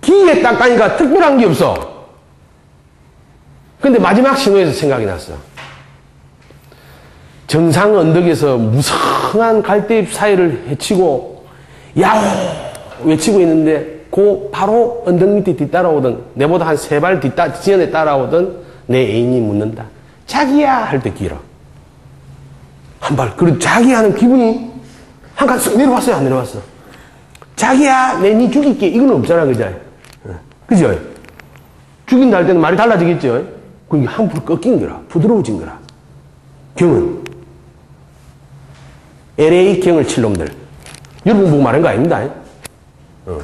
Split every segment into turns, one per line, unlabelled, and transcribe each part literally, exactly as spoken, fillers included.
기에 딱 가니까 특별한 게 없어. 근데 마지막 신호에서 생각이 났어. 정상 언덕에서 무성한 갈대잎 사이를 헤치고 야호 외치고 있는데 그 바로 언덕 밑에 뒤따라오던 내보다 한 세 발 뒤따 지연에 따라오던 내 애인이 묻는다. 자기야 할 때 길어. 한 발. 그리고 자기야 하는 기분이 한 칸 쓱 내려왔어요? 안 내려왔어? 자기야 내 니 죽일게 이건 없잖아. 그죠? 그죠? 죽인다 할 때는 말이 달라지겠죠? 그게 한 풀 꺾인 거라. 부드러워진 거라. 경은 엘에이 경을 칠 놈들. 여러분 보고 말한 거 아닙니다. 어.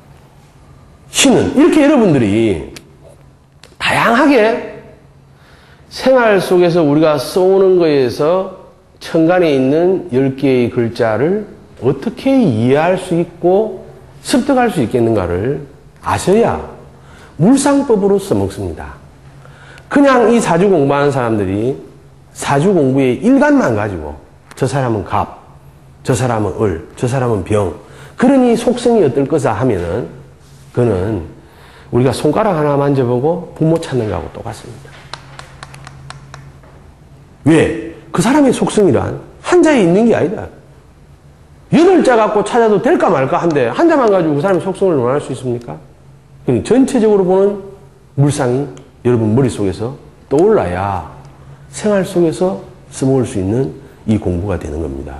신은 이렇게 여러분들이 다양하게 생활 속에서 우리가 써오는 거에서 천간에 있는 열 개의 글자를 어떻게 이해할 수 있고 습득할 수 있겠는가를 아셔야 물상법으로 써먹습니다. 그냥 이 사주 공부하는 사람들이 사주 공부의 일간만 가지고 저 사람은 갑, 저 사람은 을, 저 사람은 병, 그러니 속성이 어떨 거사 하면은 그거는 우리가 손가락 하나 만져보고 부모 찾는 거하고 똑같습니다. 왜? 그 사람의 속성이란 한자에 있는 게 아니다. 여덟 자 갖고 찾아도 될까 말까 한데 한자만 가지고 그 사람의 속성을 논할 수 있습니까? 전체적으로 보는 물상이 여러분 머릿속에서 떠올라야 생활 속에서 써먹을 수 있는 이 공부가 되는 겁니다.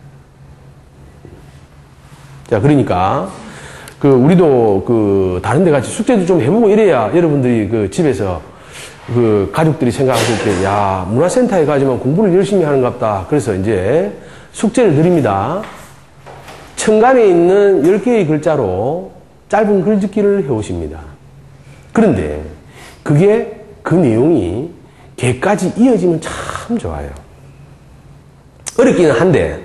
자, 그러니까 그 우리도 그 다른 데 같이 숙제도 좀 해보고 이래야 여러분들이 그 집에서 그 가족들이 생각하실 때 야, 문화센터에 가지만 공부를 열심히 하는갑다. 그래서 이제 숙제를 드립니다. 천간에 있는 열 개의 글자로 짧은 글짓기를 해오십니다. 그런데 그게 그 내용이 개까지 이어지면 참 좋아요. 어렵기는 한데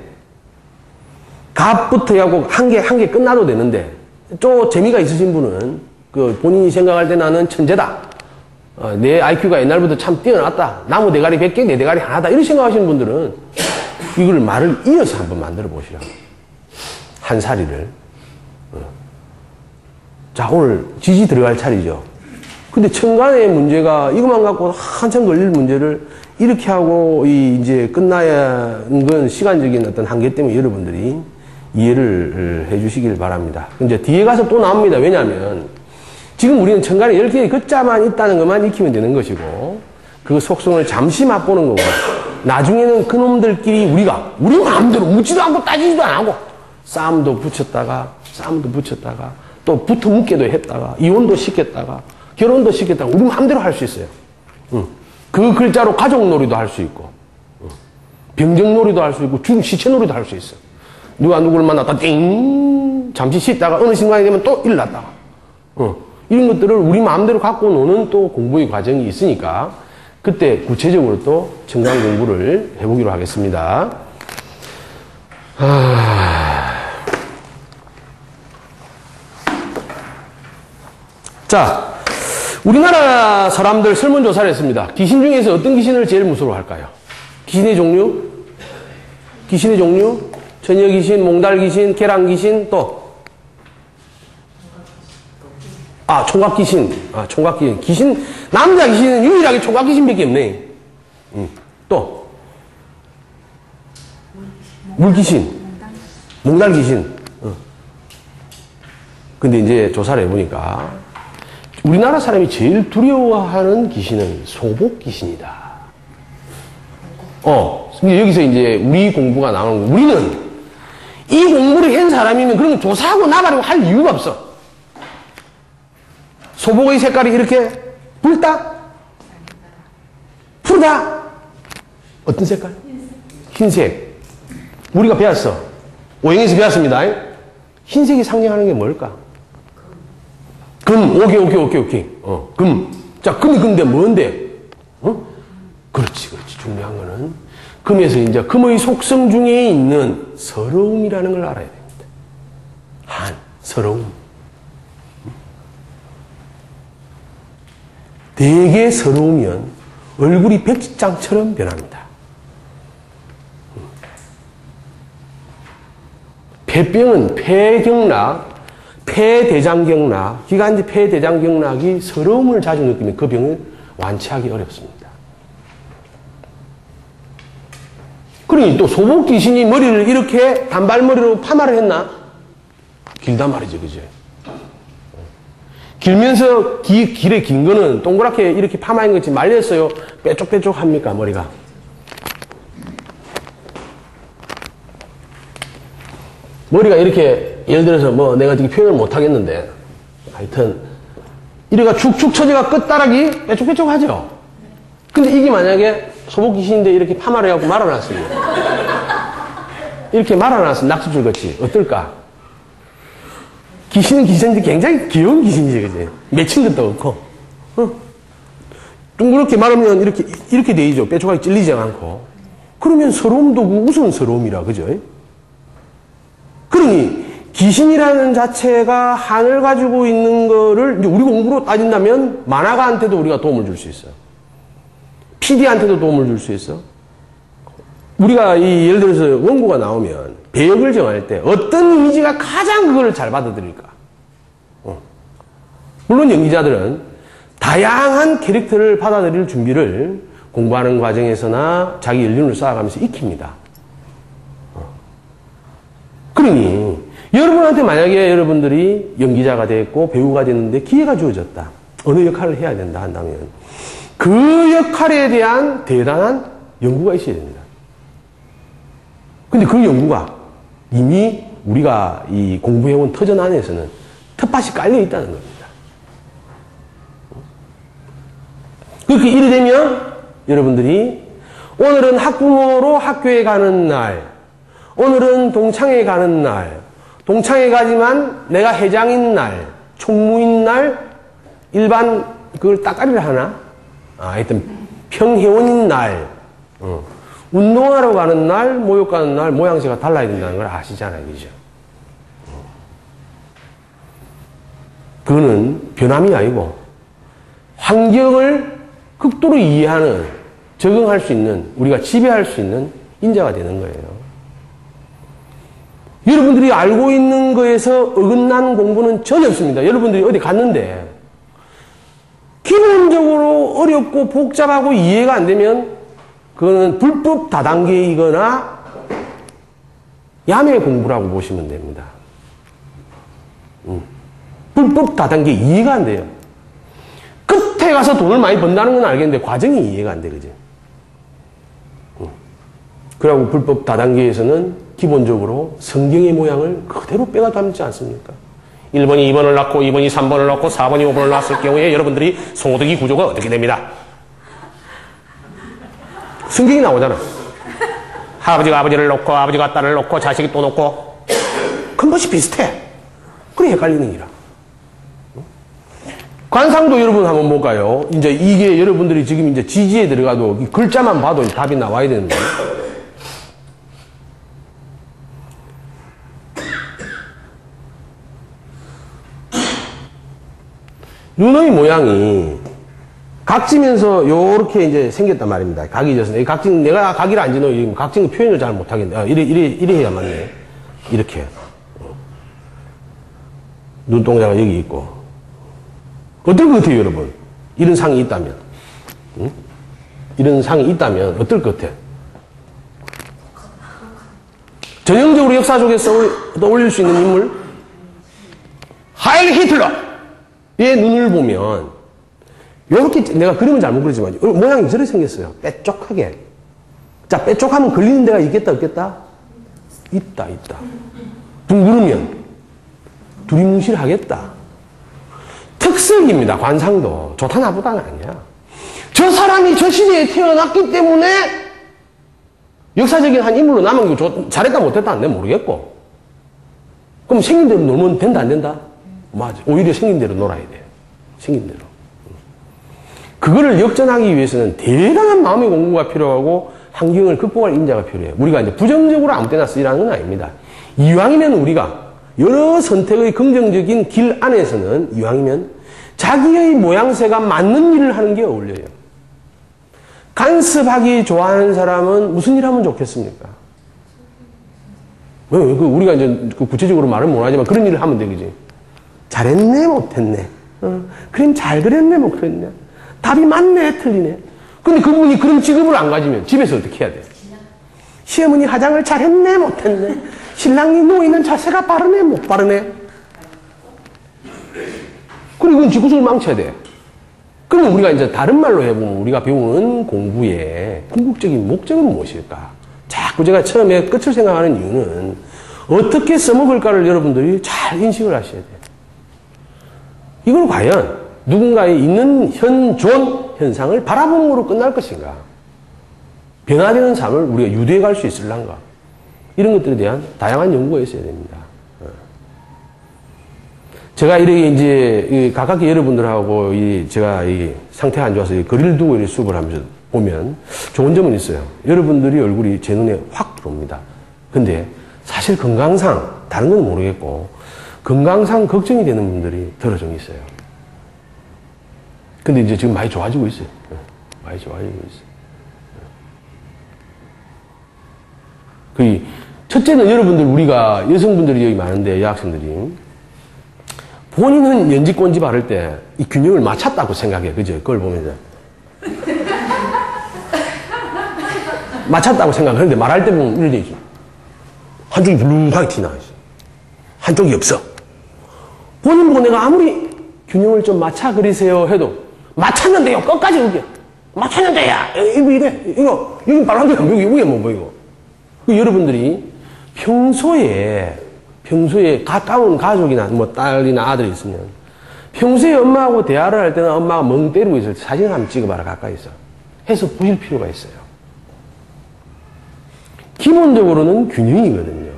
갑부터 해갖고 한 개 한 개 끝나도 되는데 좀 재미가 있으신 분은 그 본인이 생각할 때 나는 천재다. 어, 내 아이큐가 옛날부터 참 뛰어났다. 나무 대가리 백 개, 내 대가리 하나다. 이렇게 생각하시는 분들은 이걸 말을 이어서 한번 만들어 보시라고. 한 사리를. 어. 자, 오늘 지지 들어갈 차례죠. 근데 천간의 문제가 이것만 갖고 한참 걸릴 문제를 이렇게 하고 이 이제 끝나야 하는 건 시간적인 어떤 한계 때문에 여러분들이 이해를 해 주시길 바랍니다. 이제 뒤에 가서 또 나옵니다. 왜냐하면 지금 우리는 천간에 열 개의 글자만 있다는 것만 익히면 되는 것이고 그 속성을 잠시 맛보는 거고 나중에는 그놈들끼리 우리가 우리 마음대로 묻지도 않고 따지지도 안 하고 싸움도 붙였다가 싸움도 붙였다가 또 붙어 묻게도 했다가 이혼도 시켰다가 결혼도 시켰다가 우리 마음대로 할 수 있어요. 응. 그 글자로 가족놀이도 할 수 있고 응. 병정놀이도 할 수 있고 죽음 시체놀이도 할 수 있어. 누가 누구를 만났다 띵 잠시 쉬다가 어느 순간이 되면 또 일났다가 응. 이런 것들을 우리 마음대로 갖고 노는 또 공부의 과정이 있으니까 그때 구체적으로 또 천간 공부를 해보기로 하겠습니다. 아... 자, 우리나라 사람들 설문조사를 했습니다. 귀신 중에서 어떤 귀신을 제일 무서워할까요? 귀신의 종류? 귀신의 종류? 처녀 귀신, 몽달 귀신, 계란 귀신, 또 아, 총각 귀신. 아, 총각 귀신. 귀신, 남자 귀신은 유일하게 총각 귀신밖에 없네. 응. 또. 물귀신. 몽달 귀신. 어. 근데 이제 조사를 해보니까, 우리나라 사람이 제일 두려워하는 귀신은 소복 귀신이다. 어. 근데 여기서 이제 우리 공부가 나오는 거. 우리는 이 공부를 한 사람이면 그런 거 조사하고 나가려고 할 이유가 없어. 소복의 색깔이 이렇게 붉다? 푸르다? 어떤 색깔? 흰색. 우리가 배웠어. 오행에서 배웠습니다. 흰색이 상징하는 게 뭘까? 금. 오케이, 오케이, 오케이, 오케이. 어, 금. 자, 금이 근데 뭔데? 어? 그렇지, 그렇지. 중요한 거는 금에서 이제 금의 속성 중에 있는 서러움이라는 걸 알아야 됩니다. 한, 서러움. 되게 서러우면 얼굴이 백지장처럼 변합니다. 폐병은 폐경락, 폐대장경락, 기관지 폐대장경락이 서러움을 자주 느끼면 그 병을 완치하기 어렵습니다. 그러니 또 소복 귀신이 머리를 이렇게 단발머리로 파마를 했나? 길단 말이죠, 그죠? 길면서 기, 길에 긴 거는 동그랗게 이렇게 파마한 것이 말렸어요? 빼쪽빼쪽 합니까, 머리가? 머리가 이렇게, 예를 들어서 뭐 내가 지금 표현을 못 하겠는데, 하여튼, 이래가 축축 처지가 끝다락이 빼쪽빼쪽 하죠? 근데 이게 만약에 소복 귀신인데 이렇게 파마를 해갖고 말아놨어요. 이렇게 말아놨어, 낙수줄 같이. 어떨까? 귀신은 귀신인데 굉장히 귀여운 귀신이지, 그지? 맺힌 것도 없고, 어? 둥그렇게 말하면 이렇게, 이렇게 되죠. 뾰족하게 찔리지 않고. 그러면 서러움도 우스운 서러움이라, 그죠? 그러니, 귀신이라는 자체가 한을 가지고 있는 거를, 이제 우리 공부로 따진다면, 만화가한테도 우리가 도움을 줄 수 있어. 피디한테도 도움을 줄 수 있어. 우리가 이, 예를 들어서 원고가 나오면, 배역을 정할 때 어떤 이미지가 가장 그걸 잘 받아들일까? 어. 물론 연기자들은 다양한 캐릭터를 받아들일 준비를 공부하는 과정에서나 자기 연륜을 쌓아가면서 익힙니다. 어. 그러니 여러분한테 만약에 여러분들이 연기자가 됐고 배우가 됐는데 기회가 주어졌다. 어느 역할을 해야 된다 한다면 그 역할에 대한 대단한 연구가 있어야 됩니다. 근데 그 연구가 이미 우리가 이 공부해온 터전 안에서는 텃밭이 깔려 있다는 겁니다. 그렇게 이래 되면 여러분들이 오늘은 학부모로 학교에 가는 날, 오늘은 동창회 가는 날, 동창회 가지만 내가 회장인 날, 총무인 날, 일반 그걸 따까리를 하나? 아, 하여튼 평회원인 날, 어. 운동하러 가는 날, 모욕 가는 날, 모양새가 달라야 된다는 걸 아시잖아요. 그죠? 그거는 변함이 아니고, 환경을 극도로 이해하는, 적응할 수 있는, 우리가 지배할 수 있는 인자가 되는 거예요. 여러분들이 알고 있는 거에서 어긋난 공부는 전혀 없습니다. 여러분들이 어디 갔는데, 기본적으로 어렵고 복잡하고 이해가 안 되면, 그거는 불법 다단계이거나 야매 공부라고 보시면 됩니다. 음. 불법 다단계 이해가 안 돼요. 끝에 가서 돈을 많이 번다는 건 알겠는데 과정이 이해가 안 돼, 그지? 음. 그리고 불법 다단계에서는 기본적으로 성경의 모양을 그대로 빼가 담지 않습니까? 일 번이 이 번을 낳고 이 번이 삼 번을 낳고 사 번이 오 번을 낳았을 경우에 여러분들이 소득이 구조가 어떻게 됩니다? 성경이 나오잖아. 아버지가 아버지를 놓고 아버지가 딸을 놓고 자식이 또 놓고 큰 것이 비슷해. 그래 헷갈리는 기라. 관상도 여러분 한번 볼까요? 이제 이게 여러분들이 지금 이제 지지에 들어가도 글자만 봐도 답이 나와야 되는데. 눈의 모양이 각지면서 요렇게 이제 생겼단 말입니다. 각이 져서. 각지, 내가 각이를 안 지노. 각지는 표현을 잘 못하겠네. 아, 이래, 이래, 이래 해야 맞네. 이렇게. 눈동자가 여기 있고. 어떨 것 같아요, 여러분? 이런 상이 있다면. 응? 이런 상이 있다면 어떨 것 같아? 전형적으로 역사 속에서 떠올릴 수 있는 인물? 하일 히틀러의 눈을 보면 요렇게 내가 그림은 잘못 그리지만 모양이 저렇게 생겼어요. 빼쪽하게. 자, 빼쪽하면 걸리는 데가 있겠다 없겠다? 있다 있다. 둥그르면 두리뭉실하겠다. 특색입니다. 관상도. 좋다 나쁘다는 아니야. 저 사람이 저 시대에 태어났기 때문에 역사적인 한 인물로 남은 게 잘했다 못했다 는 모르겠고. 그럼 생긴 대로 놀면 된다 안 된다? 맞아. 오히려 생긴 대로 놀아야 돼요. 생긴 대로. 그거를 역전하기 위해서는 대단한 마음의 공부가 필요하고 환경을 극복할 인자가 필요해요. 우리가 이제 부정적으로 아무 때나 쓰이라는 건 아닙니다. 이왕이면 우리가 여러 선택의 긍정적인 길 안에서는 이왕이면 자기의 모양새가 맞는 일을 하는 게 어울려요. 간섭하기 좋아하는 사람은 무슨 일 하면 좋겠습니까? 왜? 우리가 이제 구체적으로 말은 못하지만 그런 일을 하면 되겠지. 잘했네, 못했네. 어, 그림 잘 그렸네, 못 그렸네. 답이 맞네, 틀리네. 근데 그분이 그런 직업을 안 가지면 집에서 어떻게 해야 돼? 시어머니 화장을 잘했네, 못했네. 신랑이 누워있는 자세가 바르네, 못 바르네. 그리고 이건 집구석을 망쳐야 돼. 그러면 우리가 이제 다른 말로 해보면 우리가 배우는 공부의 궁극적인 목적은 무엇일까? 자꾸 제가 처음에 끝을 생각하는 이유는 어떻게 써먹을까를 여러분들이 잘 인식을 하셔야 돼요. 이걸 과연 누군가의 있는 현존 현상을 바라봄으로 끝날 것인가? 변화되는 삶을 우리가 유도해 갈 수 있을란가? 이런 것들에 대한 다양한 연구가 있어야 됩니다. 제가 이렇게 이제 가깝게 여러분들하고 이 제가 이 상태가 안 좋아서 거리를 두고 이렇게 수업을 하면서 보면 좋은 점은 있어요. 여러분들이 얼굴이 제 눈에 확 들어옵니다. 근데 사실 건강상 다른 건 모르겠고 건강상 걱정이 되는 분들이 더러 좀 있어요. 근데 이제 지금 많이 좋아지고 있어요. 많이 좋아지고 있어요. 그 첫째는 여러분들 우리가 여성분들이 여기 많은데 여학생들이 본인은 연지꼰지 바를 때 이 균형을 맞췄다고 생각해. 그죠? 그걸 보면서. 맞췄다고 생각하는데 말할 때 보면 이래 되죠. 한쪽이 불룩하게 튀나 있어. 한쪽이 없어. 본인 보고 내가 아무리 균형을 좀 맞춰 그리세요 해도 맞췄는데요. 끝까지 우겨. 맞췄는데요. 이거 이래. 이거 여기 빨간색은 여기 위에 뭐 보이고. 여러분들이 평소에 평소에 가까운 가족이나 뭐 딸이나 아들이 있으면 평소에 엄마하고 대화를 할 때는 엄마가 멍 때리고 있을 때 사진을 한번 찍어봐라 가까이서 해서 보실 필요가 있어요. 기본적으로는 균형이거든요.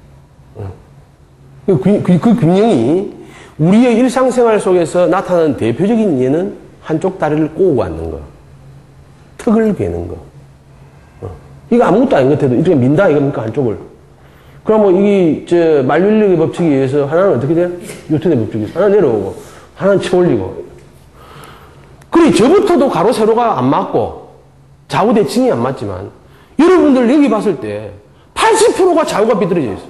그, 그, 그 균형이 우리의 일상생활 속에서 나타나는 대표적인 예는 한쪽 다리를 꼬고 앉는 거, 턱을 베는 거. 이거 아무것도 아닌 것 같아도 이렇게 민다 이겁니까 한쪽을? 그럼 뭐 이게 저 만륜력의 법칙에 의해서 하나는 어떻게 돼요? 뉴턴의 법칙에 의해서 하나 내려오고 하나는 쳐올리고. 그래 저부터도 가로 세로가 안 맞고 좌우 대칭이 안 맞지만 여러분들 여기 봤을 때 팔십 퍼센트가 좌우가 삐뚤어져 있어요.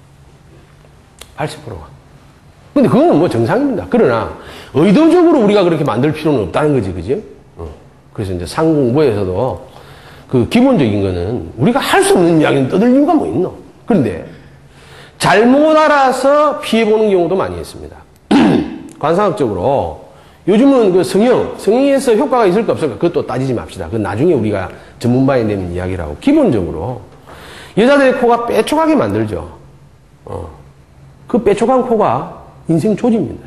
팔십 퍼센트가. 근데 그건 뭐 정상입니다. 그러나 의도적으로 우리가 그렇게 만들 필요는 없다는 거지, 그죠? 어. 그래서 이제 상공부에서도 그 기본적인 거는 우리가 할 수 없는 이야기는 떠들 이유가 뭐 있노? 그런데 잘못 알아서 피해보는 경우도 많이 있습니다. 관상학적으로 요즘은 그 성형, 성형에서 효과가 있을까 없을까 그것도 따지지 맙시다. 그건 나중에 우리가 전문바에 내면 이야기라고. 기본적으로 여자들의 코가 빼촉하게 만들죠. 어. 그 빼촉한 코가 인생 조지입니다.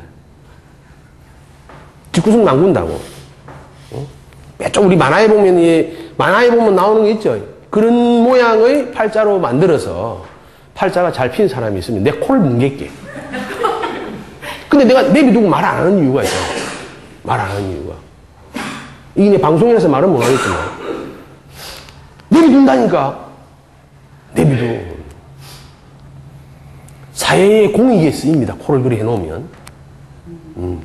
뒷구석 남군다고. 어? 빼촉 우리 만화에 보면 이 만화에 보면 나오는 게 있죠. 그런 모양의 팔자로 만들어서 팔자가 잘 핀 사람이 있으면 내 코를 뭉개게. 근데 내가 내비두고 말 안 하는 이유가 있어. 말 안 하는 이유가. 이게 내 방송에서 말은 못 하겠지만 내비둔다니까. 내비두. 사회의 공익에 쓰입니다. 코를 그리 해놓으면. 음.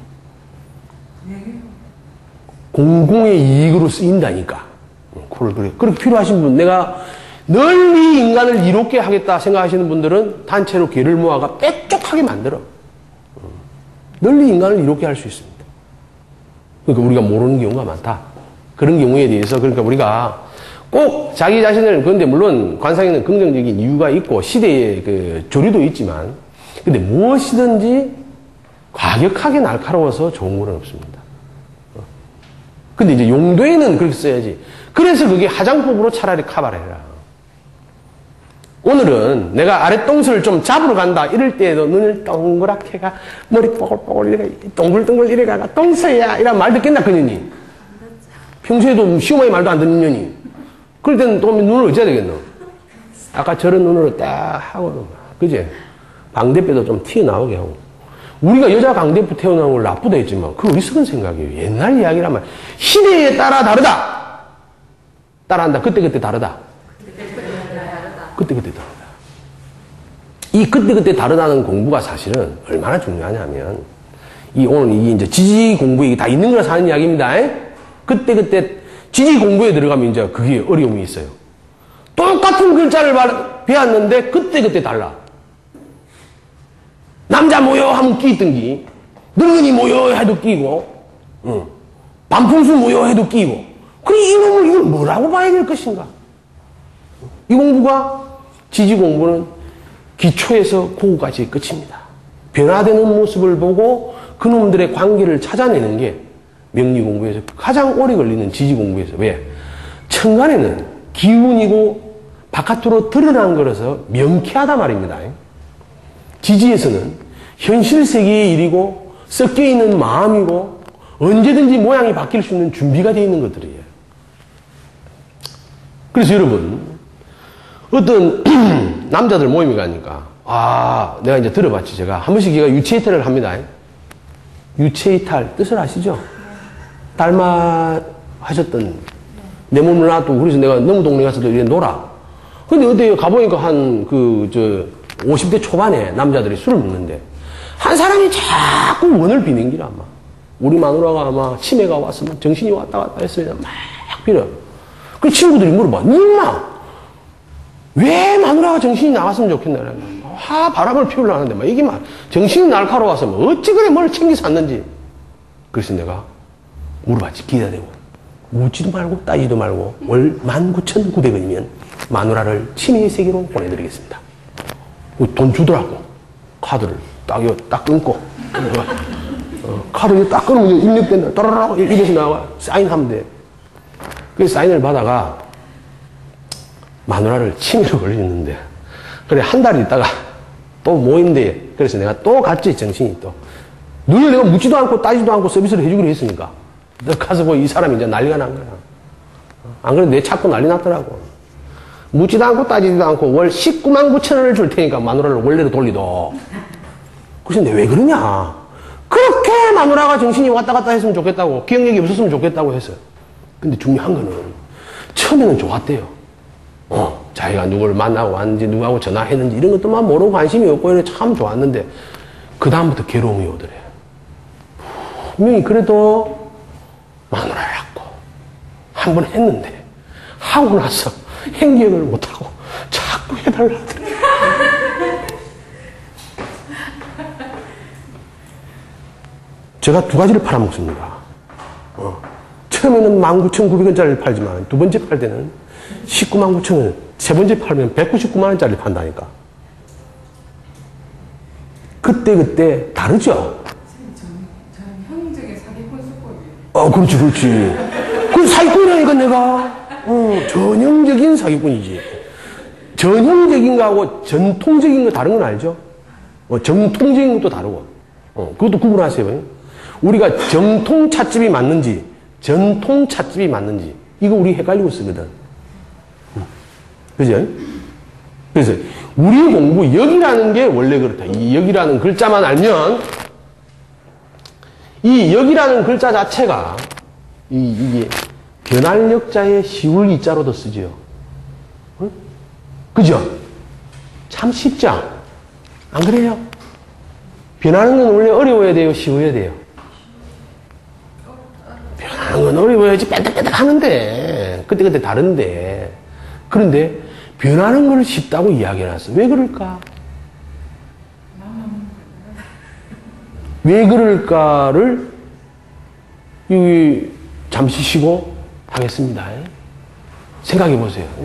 공공의 이익으로 쓰인다니까. 코를 그래. 그렇게 필요하신 분, 내가 널리 인간을 이롭게 하겠다 생각하시는 분들은 단체로 개를 모아가 빼쪽하게 만들어. 널리 인간을 이롭게 할 수 있습니다. 그러니까 우리가 모르는 경우가 많다. 그런 경우에 대해서 그러니까 우리가 꼭 자기 자신을, 그런데 물론 관상에는 긍정적인 이유가 있고 시대의 그 조류도 있지만, 근데 무엇이든지 과격하게 날카로워서 좋은 건 없습니다. 근데 이제 용도에는 그렇게 써야지. 그래서 그게 화장법으로 차라리 커버를 해라. 오늘은 내가 아랫동서를 좀 잡으러 간다 이럴 때에도 눈을 동그랗게 가 머리 뽀글뽀글 이래 동글동글 이래 가가 동서야 이런 말 듣겠나 그년이. 평소에도 시어머니 말도 안 듣는 년이. 그럴 때는 또 눈을 어찌해야 되겠노? 아까 저런 눈으로 딱 하고 그지? 방대뼈도 좀 튀어나오게 하고. 우리가 여자 강대표 태어나는 걸 나쁘다 했지만 그거 어리석은 생각이에요. 옛날 이야기란 말이야. 시대에 따라 다르다. 따라한다. 그때그때 다르다. 그때그때 다르다. 이 그때그때 다르다는 공부가 사실은 얼마나 중요하냐면 이 오늘 이게 이제 지지 공부에 다 있는 거라서 하는 이야기입니다. 그때그때 지지 공부에 들어가면 이제 그게 어려움이 있어요. 똑같은 글자를 배웠는데 그때그때 달라. 남자 모여 하면 끼 있던 기 늙은이 모여 해도 끼고, 응. 반풍수 모여 해도 끼고. 그래, 이놈을 이걸 뭐라고 봐야 될 것인가? 이 공부가, 지지 공부는 기초에서 고구까지 끝입니다. 변화되는 모습을 보고 그놈들의 관계를 찾아내는 게 명리 공부에서 가장 오래 걸리는 지지 공부에서. 왜? 천간에는 기운이고 바깥으로 드러난 거라서 명쾌하단 말입니다. 지지에서는 현실 세계의 일이고 섞여 있는 마음이고 언제든지 모양이 바뀔 수 있는 준비가 되어 있는 것들이에요. 그래서 여러분, 어떤 남자들 모임에 가니까, 아, 내가 이제 들어봤지. 제가 한 번씩 제가 유체이탈을 합니다. 유체이탈 뜻을 아시죠? 딸마 하셨던 내 몸을 놔두고, 그래서 내가 너무 동네 가서도 이래 놀아. 근데 어디 가보니까 한 그 저 오십 대 초반에 남자들이 술을 먹는데 한 사람이 자꾸 원을 비는 기라. 아마 우리 마누라가 아마 치매가 왔으면 정신이 왔다 갔다 했으면 막 빌어. 그 친구들이 물어봐. 니마 왜 마누라가 정신이 나갔으면 좋겠나? 하 바람을 피우려는데 막 이게 막 정신이 날카로워서 뭐 어찌 그래 뭘 챙겨 샀는지. 그래서 내가 물어봤지. 기다리고 묻지도 말고 따지도 말고 월 만 구천구백 원이면 마누라를 치매의 세계로 보내드리겠습니다. 돈 주더라고. 카드를 딱, 딱 끊고. 어, 카드를 딱 끊으면 입력된다. 또라락 입에서 나와. 사인하면 돼. 그래서 사인을 받아가 마누라를 치매로 걸렸는데. 그래, 한 달 있다가 또 모인대. 그래서 내가 또 갔지, 정신이 또. 늘 내가 묻지도 않고 따지도 않고 서비스를 해주기로 했으니까. 너 가서 뭐 이 사람이 이제 난리가 난 거야. 안 그래도 내 찾고 난리 났더라고. 묻지도 않고 따지지도 않고 월 십구만 구천 원을 줄 테니까 마누라를 원래로 돌리도. 그래서 내가 왜 그러냐. 그렇게 마누라가 정신이 왔다 갔다 했으면 좋겠다고, 기억력이 없었으면 좋겠다고 했어요. 근데 중요한 거는 처음에는 좋았대요. 어, 자기가 누구를 만나고 왔는지 누구하고 전화했는지 이런 것도만 모르고 관심이 없고 이래 참 좋았는데 그 다음부터 괴로움이 오더래. 분명히 그래도 마누라라고 한 번 했는데 하고 나서 행기억을 못하고 자꾸 해달라 하더래. 제가 두 가지를 팔아먹습니다. 어. 처음에는 만 구천구백 원짜리를 팔지만 두 번째 팔 때는 십구만 구천 원, 세 번째 팔면 백구십구만 원짜리를 판다니까. 그때 그때 다르죠?
전형적인 사기꾼 수법이에요.
어, 그렇지, 그렇지. 그 사기꾼이라니까 내가. 어, 전형적인 사기꾼이지. 전형적인 거하고 전통적인 거 다른 건 알죠? 어, 정통적인 것도 다르고. 어, 그것도 구분하세요. 우리가 정통 찻집이 맞는지, 전통 찻집이 맞는지, 이거 우리 헷갈리고 쓰거든. 그죠? 그래서, 우리 공부, 역이라는 게 원래 그렇다. 이 역이라는 글자만 알면, 이 역이라는 글자 자체가, 이, 이게, 변할 역자에 시울 이자로도 쓰지요. 응? 그죠? 참 쉽죠? 안 그래요? 변하는 건 원래 어려워야 돼요? 쉬워야 돼요? 변하는 건 어려워야지 뺀득뺀득 하는데 그때그때 다른데 그런데 변하는 걸 쉽다고 이야기해놨어. 왜 그럴까? 왜 그럴까를 이 잠시 쉬고 하겠습니다. 생각해 보세요.